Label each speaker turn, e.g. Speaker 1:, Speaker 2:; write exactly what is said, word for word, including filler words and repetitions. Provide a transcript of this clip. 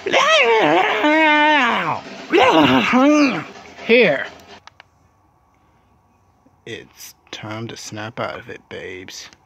Speaker 1: Here. It's time to snap out of it, babes.